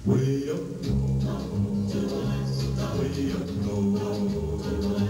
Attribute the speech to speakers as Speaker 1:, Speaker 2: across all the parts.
Speaker 1: Way up north, way up north,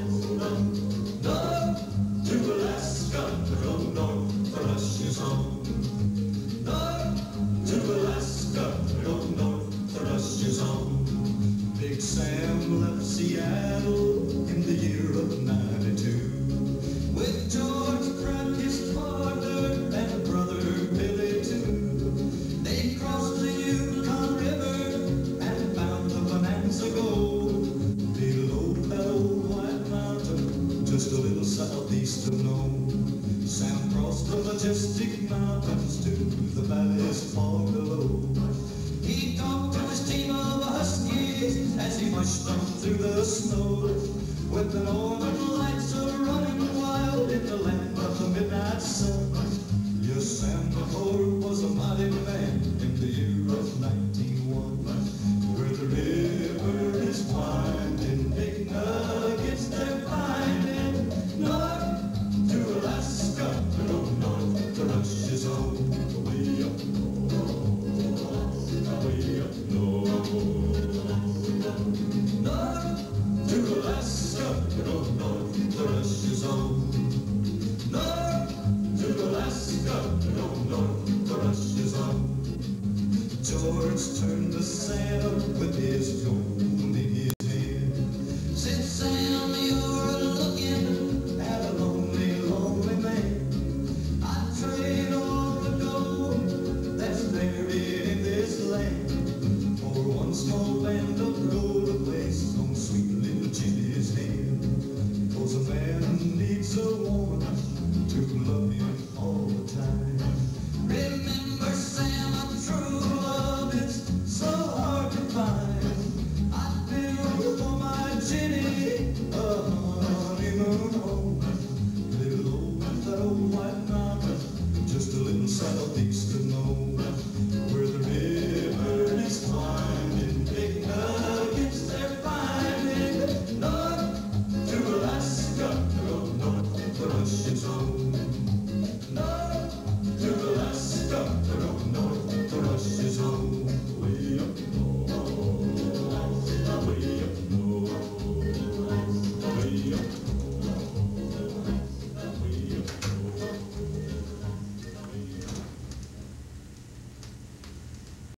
Speaker 1: north to Alaska, from north the rush is on. North to Alaska, from north the rush is on. Big Sam left Seattle in the year of '92 with George Pratt, his partner, and brother Billy too. They crossed the Yukon River and found the Bonanza Gold below that old white mountain, just a little southeast of Nome. Sam crossed the majestic mountains to the valleys far below. He talked to his team of huskies as he pushed on through the snow, with the northern lights running wild in the land of the midnight sun. Yes, Sam McCord was a mighty man in the year of 1901, where the river is winding, big nuggets they're finding. North to Alaska, from north the rush is on. Way up north, way up north, north to Alaska, from north the rush is on.